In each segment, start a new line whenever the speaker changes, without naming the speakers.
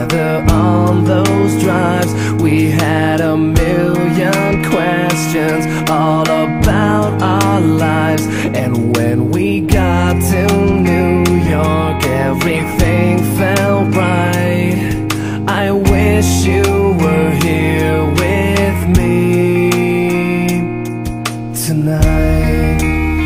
together on those drives. We had a million questions all about our lives. And when we got to New York, everything felt right. I wish you were here with me tonight.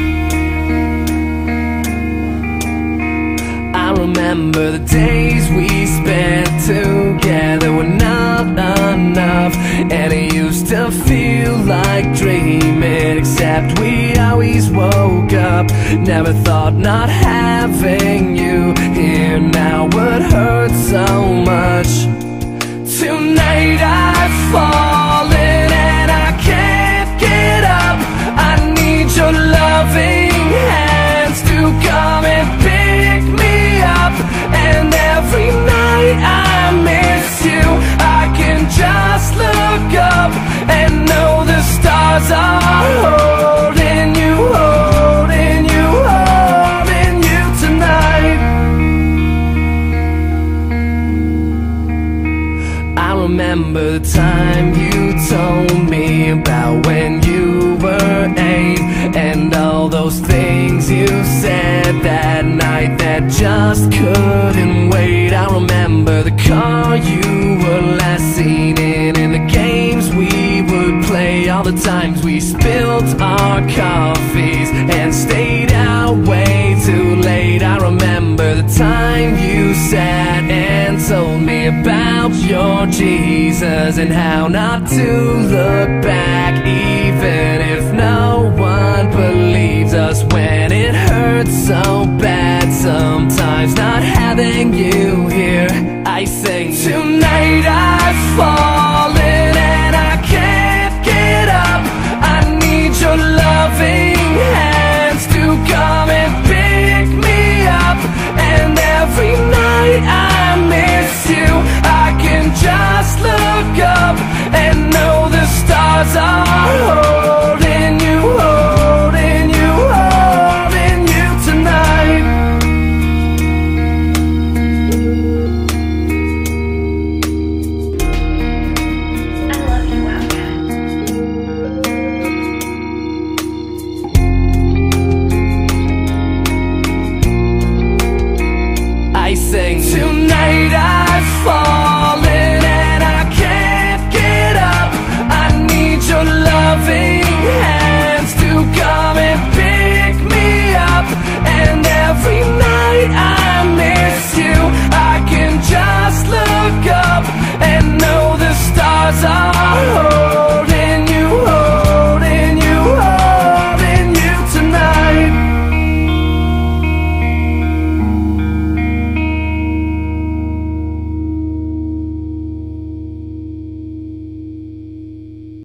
I remember the days we spent together were not enough, and it used to feel like dreaming, except we always woke up. Never thought not having you here now would hurt so much. Tonight I've fallen and I can't get up. I need your loving hands to come and pick me up. And every night I miss you, I can just look up and know the stars are holding you, holding you, holding you tonight. I remember the time you told me about when you were 8, and all those things you said that night that just couldn't wait. I remember the car you were last seen in, and the games we would play, all the times we spilled our coffees and stayed out way too late. I remember the time you sat and told me about your Jesus and how not to look back, even if no one believes us when it hurts so bad sometimes not having you here.